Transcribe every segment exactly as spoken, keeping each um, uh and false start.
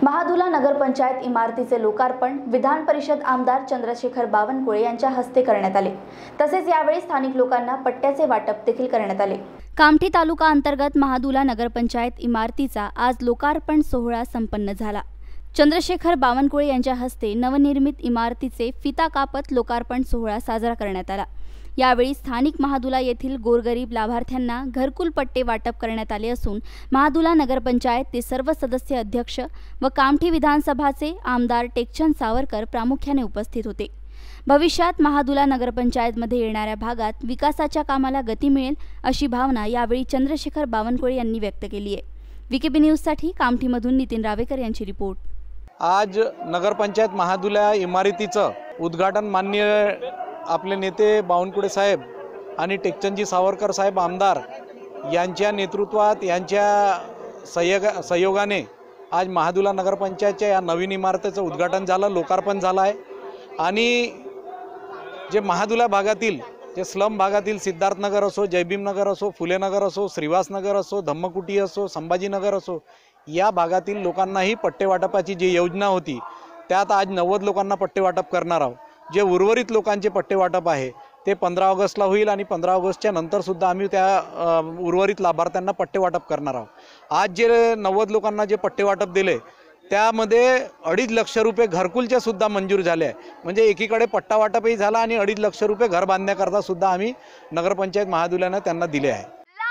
महादुला नगरपंचायत इमारतीचे लोकार्पण विधान परिषद आमदार चंद्रशेखर बावनकुळे यांच्या हस्ते करण्यात आले। तसेच यावेळी स्थानिक लोकांना पट्ट्याचे वाटप देखील करण्यात आले। कामठी तालुका अंतर्गत महादुला नगरपंचायत इमारतीचा आज लोकार्पण सोहळा संपन्न झाला। चंद्रशेखर बावनकुळे यांच्या हस्ते नवनिर्मित इमारतीचे फिता कापत लोकार्पण सोहळा साजरा करण्यात आला। यावेळी स्थानिक महादुला येथील गोरगरीब लाभार्थ्यांना घरकुल पट्टे वाटप करण्यात आले असून महादुला नगरपंचायतचे सर्व सदस्य अध्यक्ष व कामठी विधानसभाचे आमदार टेकचंद सावरकर प्रामुख्याने उपस्थित होते। भविष्यात महादुला नगरपंचायतमध्ये येणाऱ्या भागात विकासाच्या कामाला गती मिळेल अशी भावना यावेळी चंद्रशेखर बावनकुळे यांनी व्यक्त केली आहे। वीकेबी न्यूजसाठी कामठीमधून नितीन रावेकर यांची रिपोर्ट। आज नगरपंचायत महादुला इमारतीचं उद्घाटन माननीय आपले नेते बावनकुळे साहेब आणि टेकचंदजी सावरकर साहेब आमदार यांच्या नेतृत्वात यांच्या सहयोग सहयोगाने आज महादुला नगरपंचायतच्या या नवीन इमारतीचं उद्घाटन झालं, लोकार्पण झालं आहे। आणि जे महादुला भागातील जे स्लम भागातील सिद्धार्थनगर असो, जयभीमनगर असो, फुलेनगर असो, श्रीवासनगर असो, धम्मकुटी असो, संभाजीनगर असो, या भागातील लोकांनाही पट्टे वाटपाची जी योजना होती त्यात आज नव्वद लोकांना पट्टे वाटप करणार आहोत। जे उर्वरित लोकांचे पट्टे वाटप आहे ते पंधरा ऑगस्टला होईल आणि पंधरा ऑगस्टच्या नंतर सुद्धा आम्ही त्या उर्वरित लाभार्थ्यांना पट्टे वाटप करणार आहोत। आज जे नव्वद लोकांना जे पट्टे वाटप दिले त्यामध्ये अडीच लक्ष रुपये घरकुलचे सुद्धा मंजूर झाले आहे। म्हणजे एकीकडे पट्टा वाटपही झाला आणि अडीच लक्ष रुपये घर बांधण्याकरता सुद्धा आम्ही नगरपंचायत महादुल्याने त्यांना दिले आहे।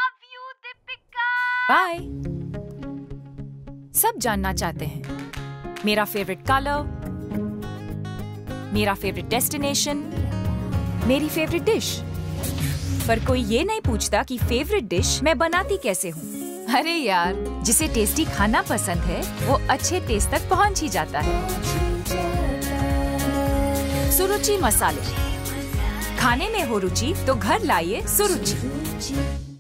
बाय। सब जानना चाहते हैं मेरा फेवरेट कलर, मेरा फेवरेट डेस्टिनेशन, मेरी फेवरेट डिश, पर कोई ये नहीं पूछता कि फेवरेट डिश मैं बनाती कैसे हूँ। अरे यार, जिसे टेस्टी खाना पसंद है वो अच्छे टेस्ट तक पहुँच ही जाता है। सुरुचि मसाले, खाने में हो रुचि तो घर लाइए सुरुचि।